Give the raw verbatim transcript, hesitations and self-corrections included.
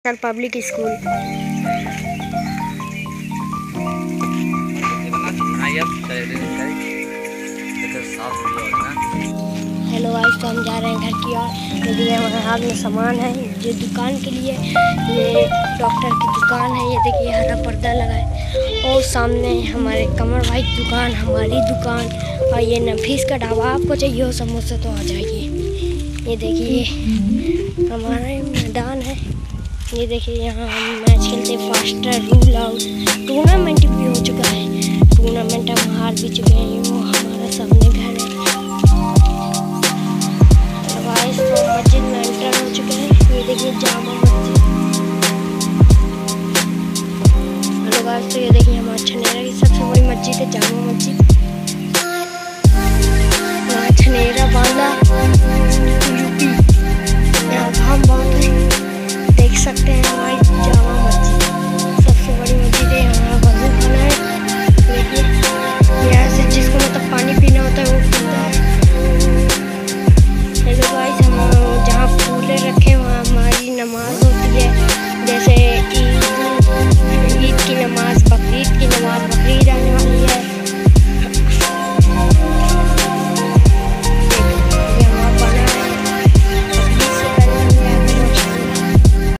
कल public school. Hello guys, तो हम जा रहे हैं घर की ओर। देखिए हमारे हाथ में सामान है जो दुकान के लिए। ये डॉक्टर की दुकान है। ये देखिए हरा पर्दा लगा है और सामने हमारे कमर भाई की दुकान, हमारी दुकान और ये नफीस का ढाबा। आपको चाहिए हो समोसा तो आ जाइए। ये देखिए हमारा मैदान है। ये देखिए यहाँ हम मैच खेलते फास्टर रूल आउट। टूर्नामेंट भी हो चुका है, टूर्नामेंट हम हार भी चुके हैं। वो हमारा सामने घर है। गाइस तो मस्जिद में एंटर हो चुके हैं। ये देखिए जामा मस्जिद। हेलो गाइस, तो ये देखिए हमारा छनेरा की सबसे बड़ी मस्जिद है, जामा मस्जिद। यहाँ छनेरा बांधा यूपी, यहाँ हम बहुत देख सकते हैं।